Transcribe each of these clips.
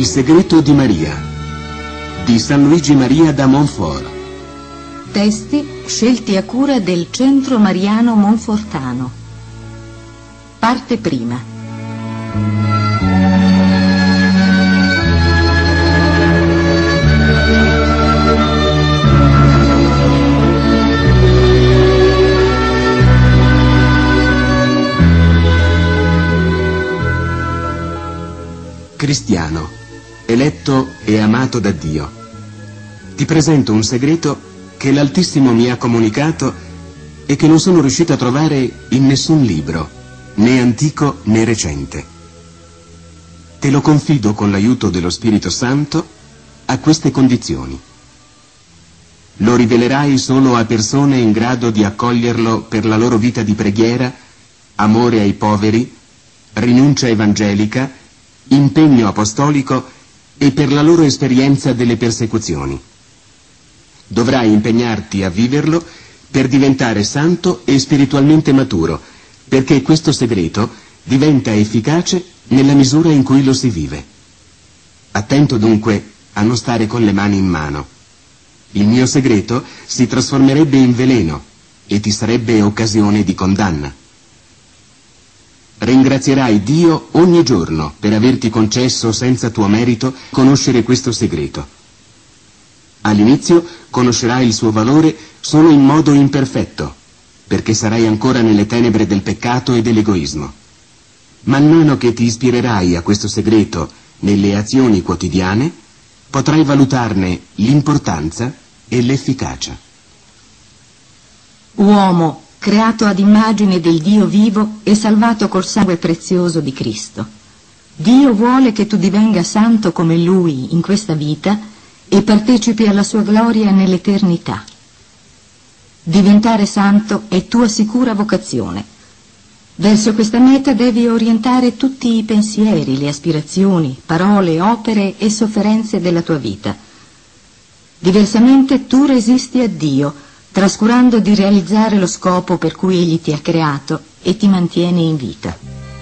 segreto di Maria di San Luigi Maria da Montfort. Testi scelti a cura del Centro Mariano Monfortano. Parte prima. Cristiano, eletto e amato da Dio, ti presento un segreto che l'Altissimo mi ha comunicato e che non sono riuscito a trovare in nessun libro, né antico né recente. Te lo confido con l'aiuto dello Spirito Santo a queste condizioni. Lo rivelerai solo a persone in grado di accoglierlo per la loro vita di preghiera, amore ai poveri, rinuncia evangelica, impegno apostolico e per la loro esperienza delle persecuzioni. Dovrai impegnarti a viverlo per diventare santo e spiritualmente maturo, perché questo segreto diventa efficace nella misura in cui lo si vive. Attento dunque a non stare con le mani in mano. Il mio segreto si trasformerebbe in veleno e ti sarebbe occasione di condanna. Ringrazierai Dio ogni giorno per averti concesso senza tuo merito conoscere questo segreto. All'inizio conoscerai il suo valore solo in modo imperfetto, perché sarai ancora nelle tenebre del peccato e dell'egoismo. Man mano che ti ispirerai a questo segreto nelle azioni quotidiane, potrai valutarne l'importanza e l'efficacia. Uomo, creato ad immagine del Dio vivo e salvato col sangue prezioso di Cristo. Dio vuole che tu divenga santo come Lui in questa vita e partecipi alla sua gloria nell'eternità. Diventare santo è tua sicura vocazione. Verso questa meta devi orientare tutti i pensieri, le aspirazioni, parole, opere e sofferenze della tua vita. Diversamente tu resisti a Dio, trascurando di realizzare lo scopo per cui Egli ti ha creato e ti mantiene in vita.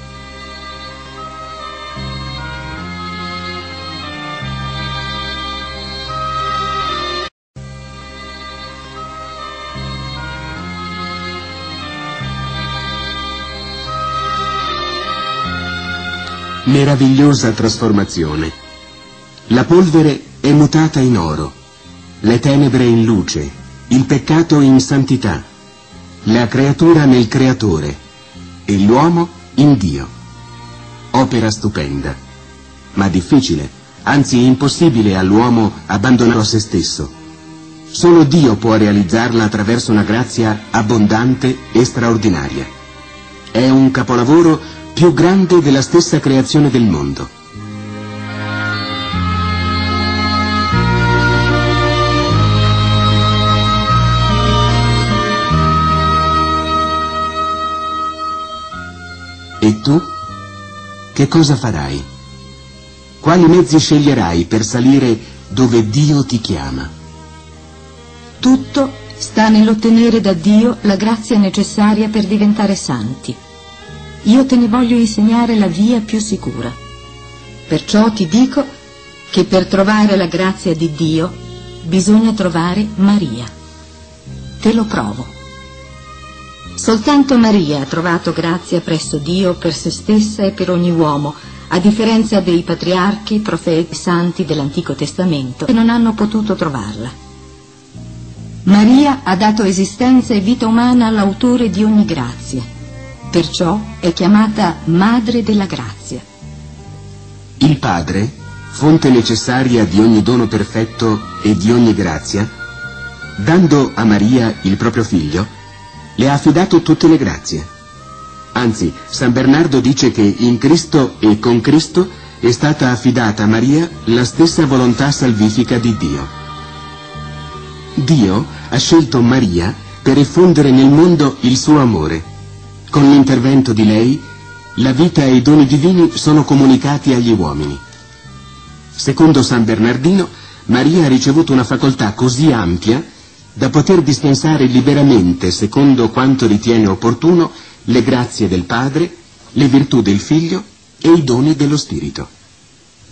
Meravigliosa trasformazione. La polvere è mutata in oro, le tenebre in luce, il peccato in santità, la creatura nel creatore e l'uomo in Dio. Opera stupenda, ma difficile, anzi impossibile all'uomo abbandonato a se stesso. Solo Dio può realizzarla attraverso una grazia abbondante e straordinaria. È un capolavoro più grande della stessa creazione del mondo. E tu? Che cosa farai? Quali mezzi sceglierai per salire dove Dio ti chiama? Tutto sta nell'ottenere da Dio la grazia necessaria per diventare santi. Io te ne voglio insegnare la via più sicura. Perciò ti dico che per trovare la grazia di Dio bisogna trovare Maria. Te lo provo. Soltanto Maria ha trovato grazia presso Dio per se stessa e per ogni uomo, a differenza dei patriarchi, profeti, santi dell'Antico Testamento, che non hanno potuto trovarla. Maria ha dato esistenza e vita umana all'autore di ogni grazia, perciò è chiamata Madre della Grazia. Il Padre, fonte necessaria di ogni dono perfetto e di ogni grazia, dando a Maria il proprio figlio, le ha affidato tutte le grazie. Anzi, San Bernardo dice che in Cristo e con Cristo è stata affidata a Maria la stessa volontà salvifica di Dio. Dio ha scelto Maria per effondere nel mondo il suo amore. Con l'intervento di lei, la vita e i doni divini sono comunicati agli uomini. Secondo San Bernardino, Maria ha ricevuto una facoltà così ampia da poter dispensare liberamente, secondo quanto ritiene opportuno, le grazie del Padre, le virtù del Figlio e i doni dello Spirito.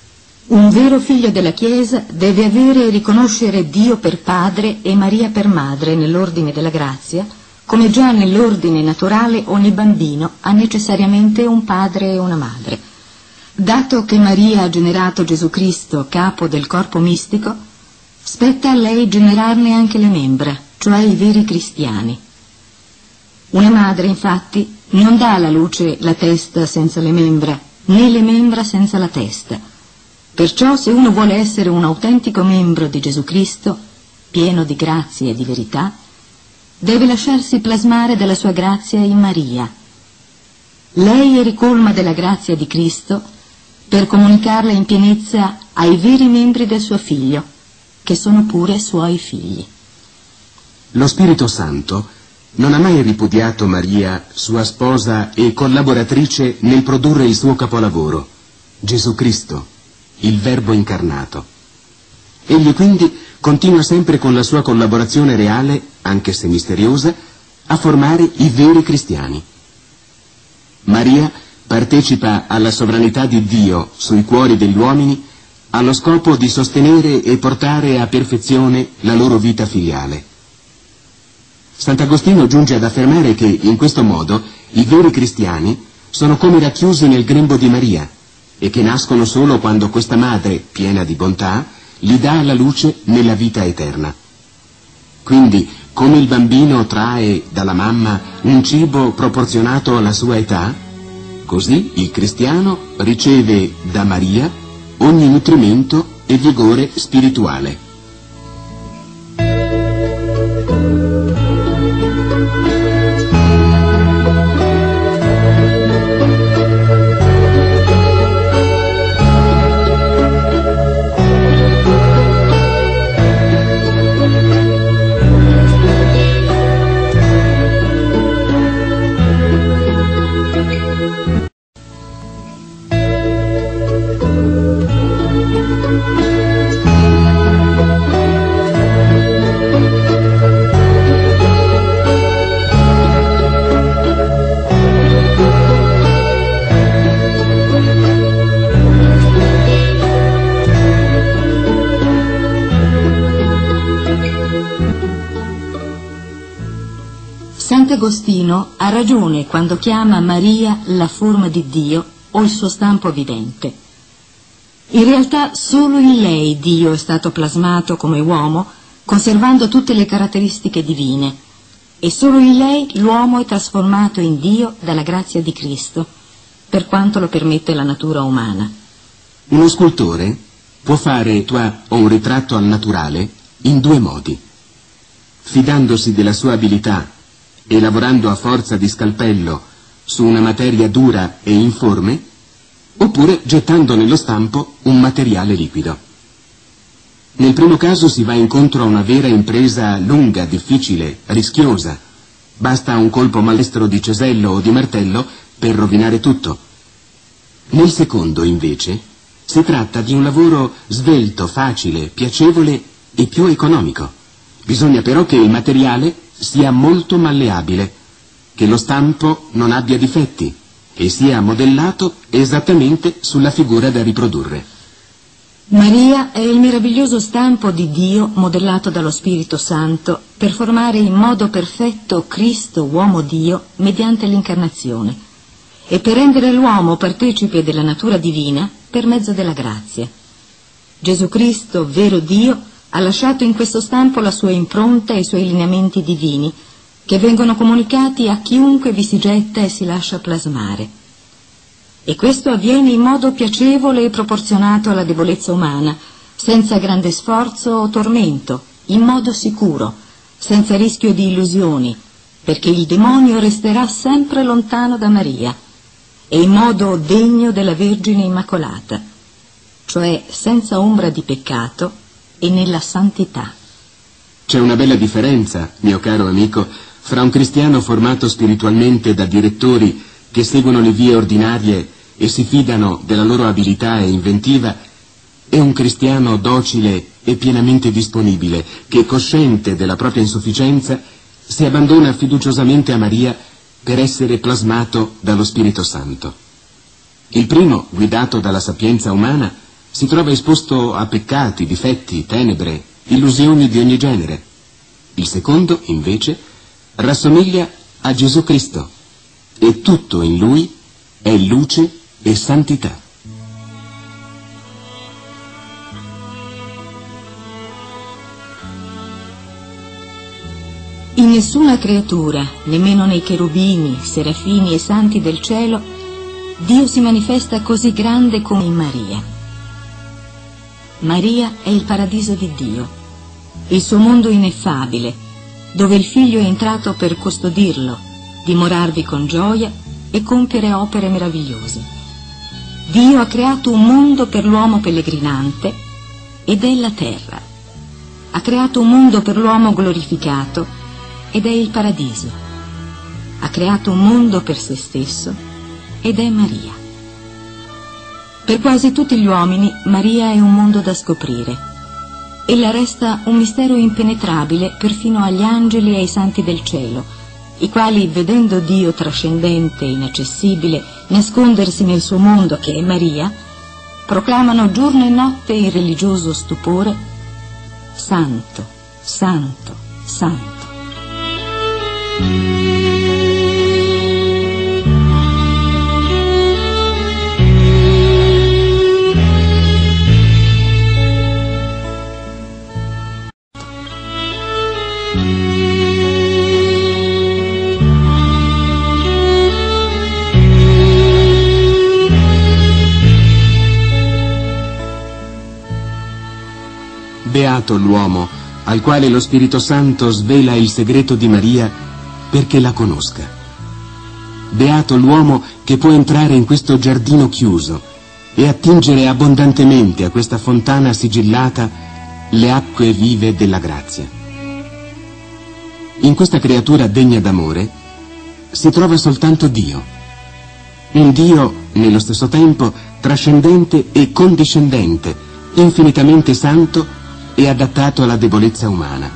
Un vero figlio della Chiesa deve avere e riconoscere Dio per padre e Maria per madre nell'ordine della grazia, come già nell'ordine naturale ogni bambino ha necessariamente un padre e una madre. Dato che Maria ha generato Gesù Cristo, capo del corpo mistico, spetta a lei generarne anche le membra, cioè i veri cristiani. Una madre, infatti, non dà alla luce la testa senza le membra, né le membra senza la testa. Perciò, se uno vuole essere un autentico membro di Gesù Cristo, pieno di grazia e di verità, deve lasciarsi plasmare dalla sua grazia in Maria. Lei è ricolma della grazia di Cristo per comunicarla in pienezza ai veri membri del suo figlio, che sono pure suoi figli. Lo Spirito Santo non ha mai ripudiato Maria, sua sposa e collaboratrice, nel produrre il suo capolavoro, Gesù Cristo, il Verbo incarnato. Egli quindi continua sempre con la sua collaborazione reale, anche se misteriosa, a formare i veri cristiani. Maria partecipa alla sovranità di Dio sui cuori degli uomini allo scopo di sostenere e portare a perfezione la loro vita filiale. Sant'Agostino giunge ad affermare che in questo modo i veri cristiani sono come racchiusi nel grembo di Maria e che nascono solo quando questa madre, piena di bontà, li dà alla luce nella vita eterna. Quindi, come il bambino trae dalla mamma un cibo proporzionato alla sua età, così il cristiano riceve da Maria ogni nutrimento e vigore spirituale. Sant'Agostino ha ragione quando chiama Maria la forma di Dio o il suo stampo vivente. In realtà solo in lei Dio è stato plasmato come uomo, conservando tutte le caratteristiche divine, e solo in lei l'uomo è trasformato in Dio dalla grazia di Cristo, per quanto lo permette la natura umana. Uno scultore può fare un ritratto al naturale in due modi: fidandosi della sua abilità e lavorando a forza di scalpello su una materia dura e informe, oppure gettando nello stampo un materiale liquido. Nel primo caso si va incontro a una vera impresa lunga, difficile, rischiosa. Basta un colpo maldestro di cesello o di martello per rovinare tutto. Nel secondo, invece, si tratta di un lavoro svelto, facile, piacevole e più economico. Bisogna però che il materiale sia molto malleabile, che lo stampo non abbia difetti e sia modellato esattamente sulla figura da riprodurre. Maria è il meraviglioso stampo di Dio modellato dallo Spirito Santo per formare in modo perfetto Cristo, uomo Dio, mediante l'incarnazione, e per rendere l'uomo partecipe della natura divina per mezzo della grazia. Gesù Cristo, vero Dio, ha lasciato in questo stampo la sua impronta e i suoi lineamenti divini, che vengono comunicati a chiunque vi si getta e si lascia plasmare. E questo avviene in modo piacevole e proporzionato alla debolezza umana, senza grande sforzo o tormento, in modo sicuro, senza rischio di illusioni, perché il demonio resterà sempre lontano da Maria, e in modo degno della Vergine Immacolata, cioè senza ombra di peccato e nella santità. C'è una bella differenza, mio caro amico, fra un cristiano formato spiritualmente da direttori che seguono le vie ordinarie e si fidano della loro abilità e inventiva, e un cristiano docile e pienamente disponibile che, cosciente della propria insufficienza, si abbandona fiduciosamente a Maria per essere plasmato dallo Spirito Santo. Il primo, guidato dalla sapienza umana, si trova esposto a peccati, difetti, tenebre, illusioni di ogni genere. Il secondo, invece, rassomiglia a Gesù Cristo e tutto in lui è luce e santità. In nessuna creatura, nemmeno nei cherubini, serafini e santi del cielo, Dio si manifesta così grande come in Maria. Maria è il paradiso di Dio, il suo mondo ineffabile, dove il Figlio è entrato per custodirlo, dimorarvi con gioia e compiere opere meravigliose. Dio ha creato un mondo per l'uomo pellegrinante ed è la terra. Ha creato un mondo per l'uomo glorificato ed è il paradiso. Ha creato un mondo per se stesso ed è Maria. Per quasi tutti gli uomini Maria è un mondo da scoprire. Ella resta un mistero impenetrabile perfino agli angeli e ai santi del cielo, i quali, vedendo Dio trascendente e inaccessibile nascondersi nel suo mondo che è Maria, proclamano giorno e notte in religioso stupore: Santo, Santo, Santo. Beato l'uomo al quale lo Spirito Santo svela il segreto di Maria perché la conosca. Beato l'uomo che può entrare in questo giardino chiuso e attingere abbondantemente a questa fontana sigillata le acque vive della grazia. In questa creatura degna d'amore si trova soltanto Dio, un Dio nello stesso tempo trascendente e condiscendente, infinitamente santo e adattato alla debolezza umana.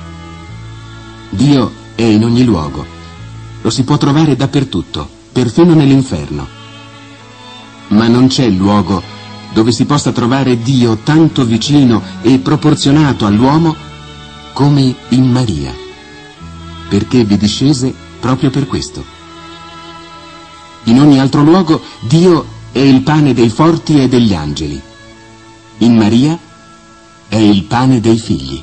Dio è in ogni luogo, lo si può trovare dappertutto, perfino nell'inferno. Ma non c'è luogo dove si possa trovare Dio tanto vicino e proporzionato all'uomo come in Maria, perché vi discese proprio per questo. In ogni altro luogo Dio è il pane dei forti e degli angeli. In Maria è il pane dei figli.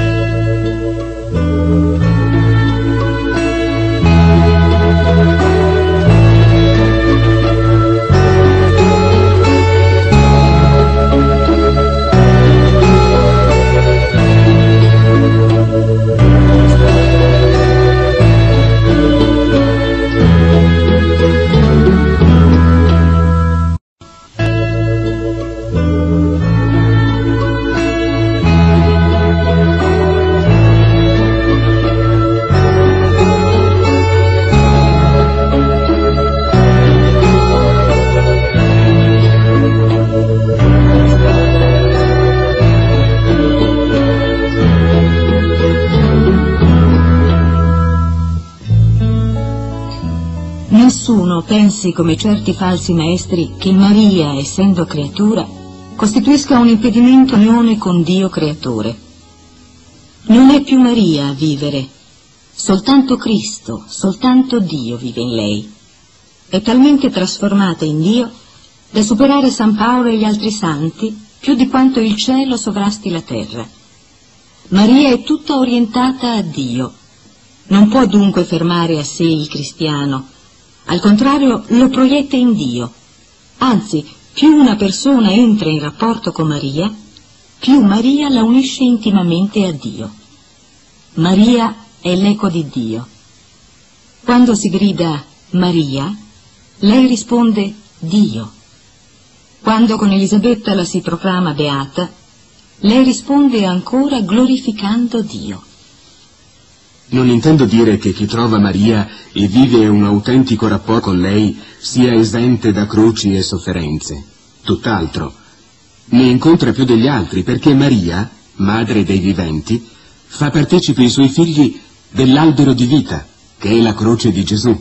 Nessuno pensi come certi falsi maestri che Maria, essendo creatura, costituisca un impedimento all'unione con Dio creatore. Non è più Maria a vivere, soltanto Cristo, soltanto Dio vive in lei. È talmente trasformata in Dio da superare San Paolo e gli altri santi più di quanto il cielo sovrasti la terra. Maria è tutta orientata a Dio. Non può dunque fermare a sé il cristiano. Al contrario, lo proietta in Dio. Anzi, più una persona entra in rapporto con Maria, più Maria la unisce intimamente a Dio. Maria è l'eco di Dio. Quando si grida Maria, lei risponde Dio. Quando con Elisabetta la si proclama beata, lei risponde ancora glorificando Dio. Non intendo dire che chi trova Maria e vive un autentico rapporto con lei sia esente da croci e sofferenze. Tutt'altro. Ne incontra più degli altri perché Maria, madre dei viventi, fa partecipi i suoi figli dell'albero di vita, che è la croce di Gesù.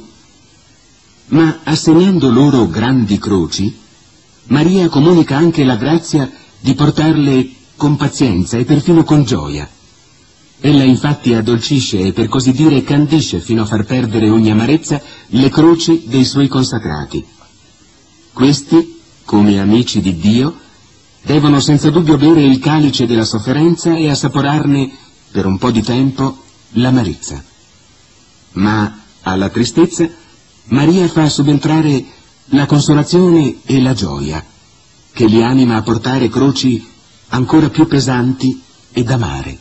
Ma assegnando loro grandi croci, Maria comunica anche la grazia di portarle con pazienza e perfino con gioia. Ella infatti addolcisce e per così dire candisce fino a far perdere ogni amarezza le croci dei suoi consacrati. Questi, come amici di Dio, devono senza dubbio bere il calice della sofferenza e assaporarne, per un po' di tempo, l'amarezza. Ma alla tristezza Maria fa subentrare la consolazione e la gioia, che li anima a portare croci ancora più pesanti ed amare.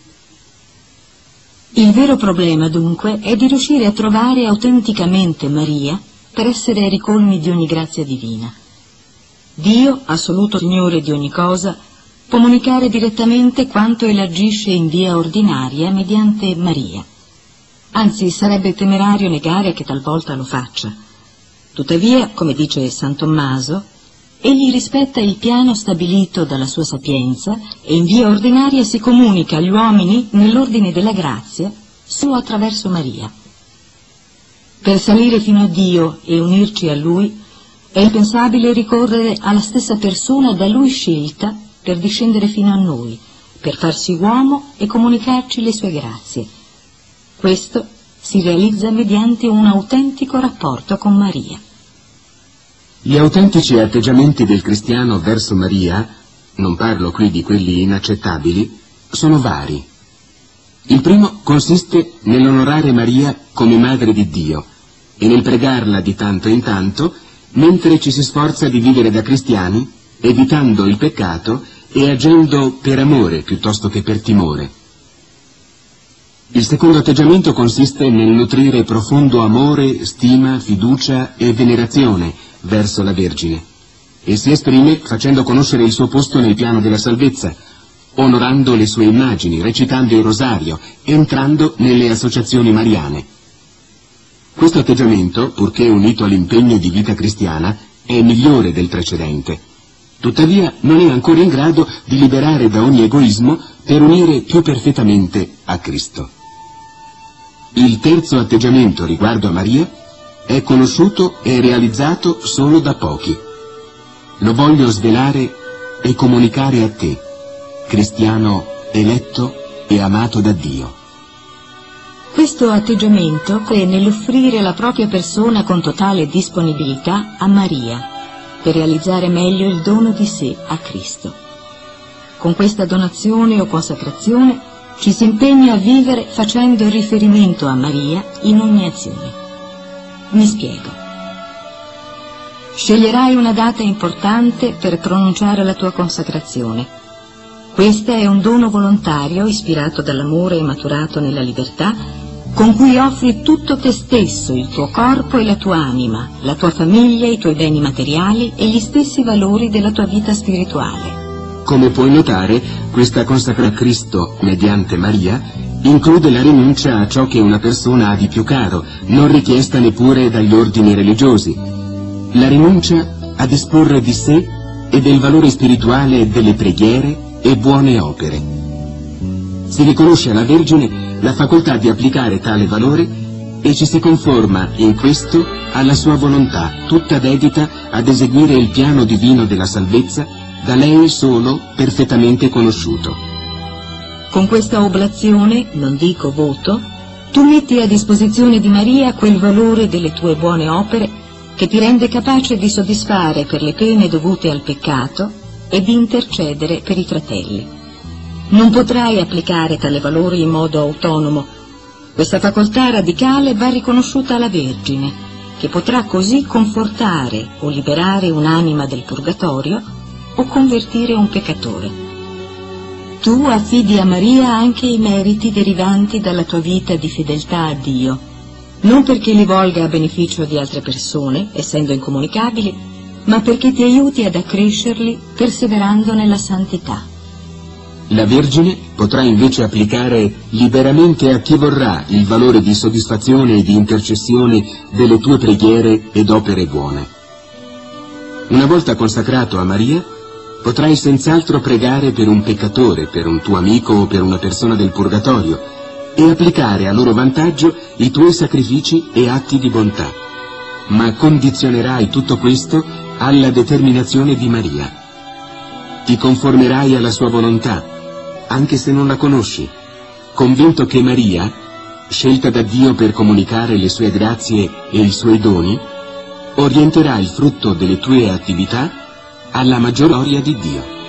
Il vero problema, dunque, è di riuscire a trovare autenticamente Maria per essere ricolmi di ogni grazia divina. Dio, assoluto Signore di ogni cosa, può comunicare direttamente quanto Egli agisce in via ordinaria mediante Maria. Anzi, sarebbe temerario negare che talvolta lo faccia. Tuttavia, come dice San Tommaso, Egli rispetta il piano stabilito dalla sua sapienza e in via ordinaria si comunica agli uomini nell'ordine della grazia solo attraverso Maria. Per salire fino a Dio e unirci a Lui è impensabile ricorrere alla stessa persona da Lui scelta per discendere fino a noi, per farsi uomo e comunicarci le sue grazie. Questo si realizza mediante un autentico rapporto con Maria. Gli autentici atteggiamenti del cristiano verso Maria, non parlo qui di quelli inaccettabili, sono vari. Il primo consiste nell'onorare Maria come Madre di Dio e nel pregarla di tanto in tanto, mentre ci si sforza di vivere da cristiani, evitando il peccato e agendo per amore piuttosto che per timore. Il secondo atteggiamento consiste nel nutrire profondo amore, stima, fiducia e venerazione verso la Vergine, e si esprime facendo conoscere il suo posto nel piano della salvezza, onorando le sue immagini, recitando il rosario, entrando nelle associazioni mariane. Questo atteggiamento, purché unito all'impegno di vita cristiana, è migliore del precedente. Tuttavia non è ancora in grado di liberare da ogni egoismo per unire più perfettamente a Cristo. Il terzo atteggiamento riguardo a Maria è conosciuto e realizzato solo da pochi. Lo voglio svelare e comunicare a te, cristiano eletto e amato da Dio. Questo atteggiamento è nell'offrire la propria persona con totale disponibilità a Maria, per realizzare meglio il dono di sé a Cristo. Con questa donazione o consacrazione ci si impegna a vivere facendo riferimento a Maria in ogni azione. Mi spiego. Sceglierai una data importante per pronunciare la tua consacrazione. Questo è un dono volontario ispirato dall'amore e maturato nella libertà, con cui offri tutto te stesso, il tuo corpo e la tua anima, la tua famiglia, i tuoi beni materiali e gli stessi valori della tua vita spirituale. Come puoi notare, questa consacra a Cristo mediante Maria include la rinuncia a ciò che una persona ha di più caro, non richiesta neppure dagli ordini religiosi. La rinuncia a disporre di sé e del valore spirituale delle preghiere e buone opere. Si riconosce alla Vergine la facoltà di applicare tale valore e ci si conforma in questo alla sua volontà, tutta dedita ad eseguire il piano divino della salvezza, da lei solo perfettamente conosciuto. Con questa oblazione, non dico voto, tu metti a disposizione di Maria quel valore delle tue buone opere che ti rende capace di soddisfare per le pene dovute al peccato e di intercedere per i fratelli. Non potrai applicare tale valore in modo autonomo. Questa facoltà radicale va riconosciuta alla Vergine, che potrà così confortare o liberare un'anima del purgatorio o convertire un peccatore. Tu affidi a Maria anche i meriti derivanti dalla tua vita di fedeltà a Dio, non perché li volga a beneficio di altre persone, essendo incomunicabili, ma perché ti aiuti ad accrescerli perseverando nella santità. La Vergine potrà invece applicare liberamente a chi vorrà il valore di soddisfazione e di intercessione delle tue preghiere ed opere buone. Una volta consacrato a Maria, potrai senz'altro pregare per un peccatore, per un tuo amico o per una persona del purgatorio e applicare a loro vantaggio i tuoi sacrifici e atti di bontà, ma condizionerai tutto questo alla determinazione di Maria. Ti conformerai alla sua volontà, anche se non la conosci, convinto che Maria, scelta da Dio per comunicare le sue grazie e i suoi doni, orienterà il frutto delle tue attività alla maggior gloria di Dio.